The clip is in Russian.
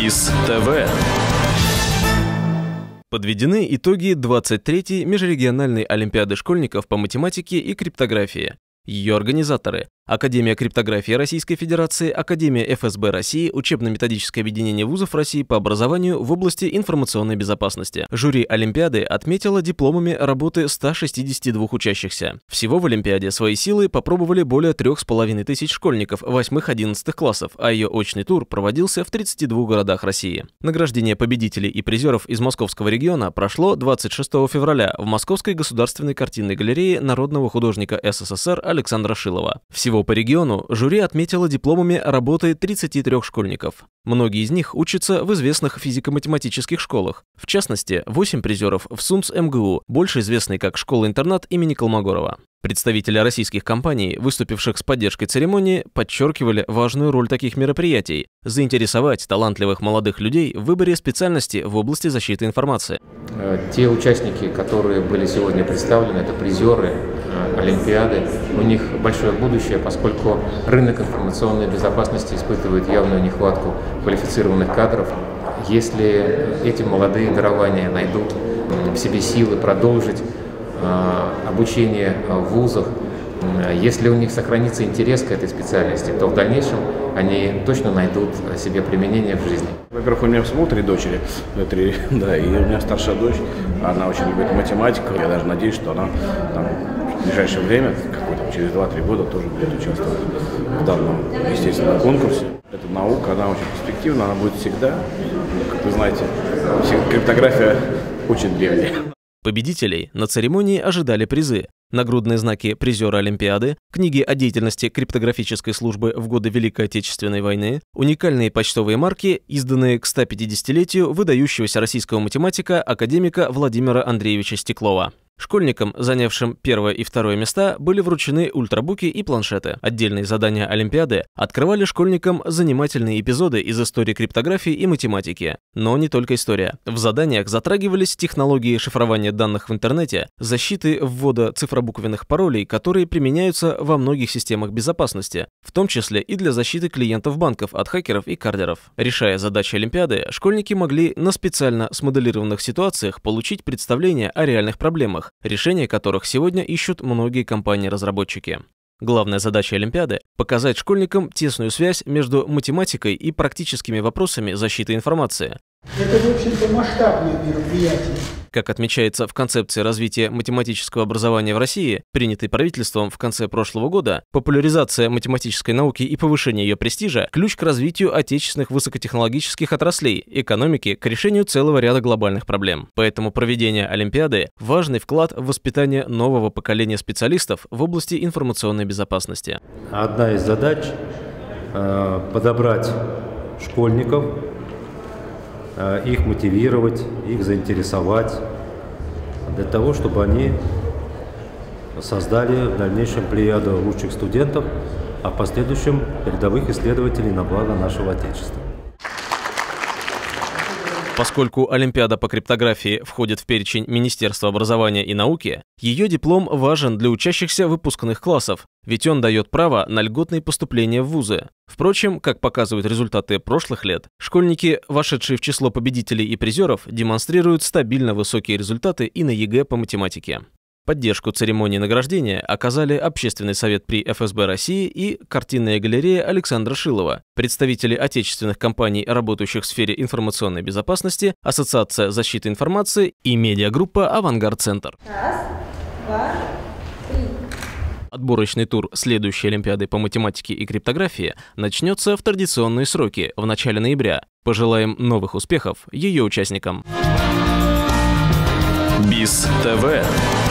БИС ТВ. Подведены итоги 23-й межрегиональной олимпиады школьников по математике и криптографии. Ее организаторы – Академия криптографии Российской Федерации, Академия ФСБ России, Учебно-методическое объединение вузов России по образованию в области информационной безопасности. Жюри Олимпиады отметило дипломами работы 162 учащихся. Всего в Олимпиаде свои силы попробовали более 3500 школьников 8-11 классов, а ее очный тур проводился в 32 городах России. Награждение победителей и призеров из Московского региона прошло 26 февраля в Московской государственной картинной галерее народного художника СССР Александра Шилова. Всего по региону жюри отметило дипломами работы 33 школьников. Многие из них учатся в известных физико-математических школах. В частности, 8 призеров в СУМС МГУ, больше известной как школа-интернат имени Колмогорова. Представители российских компаний, выступивших с поддержкой церемонии, подчеркивали важную роль таких мероприятий – заинтересовать талантливых молодых людей в выборе специальности в области защиты информации. Те участники, которые были сегодня представлены, это призеры Олимпиады. У них большое будущее, поскольку рынок информационной безопасности испытывает явную нехватку квалифицированных кадров. Если эти молодые дарования найдут в себе силы продолжить обучение в вузах, если у них сохранится интерес к этой специальности, то в дальнейшем они точно найдут себе применение в жизни. Во-первых, у меня всего 3 дочери, да, и у меня старшая дочь, она очень любит математику, я даже надеюсь, что она в ближайшее время, через 2-3 года, тоже будет участвовать в данном, естественно, конкурсе. Эта наука, она очень перспективна, она будет всегда, как вы знаете, криптография очень древняя. Победителей на церемонии ожидали призы: нагрудные знаки призера Олимпиады, книги о деятельности криптографической службы в годы Великой Отечественной войны, уникальные почтовые марки, изданные к 150-летию выдающегося российского математика академика Владимира Андреевича Стеклова. Школьникам, занявшим 1 и 2 места, были вручены ультрабуки и планшеты. Отдельные задания Олимпиады открывали школьникам занимательные эпизоды из истории криптографии и математики. Но не только история. В заданиях затрагивались технологии шифрования данных в интернете, защиты ввода цифробуквенных паролей, которые применяются во многих системах безопасности, в том числе и для защиты клиентов банков от хакеров и кардеров. Решая задачи Олимпиады, школьники могли на специально смоделированных ситуациях получить представление о реальных проблемах, решение которых сегодня ищут многие компании-разработчики. Главная задача Олимпиады – показать школьникам тесную связь между математикой и практическими вопросами защиты информации. Это, в общем-то, масштабное мероприятие. Как отмечается в концепции развития математического образования в России, принятой правительством в конце прошлого года, популяризация математической науки и повышение ее престижа – ключ к развитию отечественных высокотехнологических отраслей, экономики, к решению целого ряда глобальных проблем. Поэтому проведение Олимпиады – важный вклад в воспитание нового поколения специалистов в области информационной безопасности. Одна из задач – подобрать школьников, их мотивировать, их заинтересовать, для того, чтобы они создали в дальнейшем плеяду лучших студентов, а в последующем передовых исследователей на благо нашего Отечества. Поскольку Олимпиада по криптографии входит в перечень Министерства образования и науки, ее диплом важен для учащихся выпускных классов, ведь он дает право на льготные поступления в вузы. Впрочем, как показывают результаты прошлых лет, школьники, вошедшие в число победителей и призеров, демонстрируют стабильно высокие результаты и на ЕГЭ по математике. Поддержку церемонии награждения оказали Общественный совет при ФСБ России и картинная галерея Александра Шилова, представители отечественных компаний, работающих в сфере информационной безопасности, Ассоциация защиты информации и медиагруппа «Авангард-центр». Раз, два, три. Отборочный тур следующей Олимпиады по математике и криптографии начнется в традиционные сроки, в начале ноября. Пожелаем новых успехов ее участникам. БИС ТВ.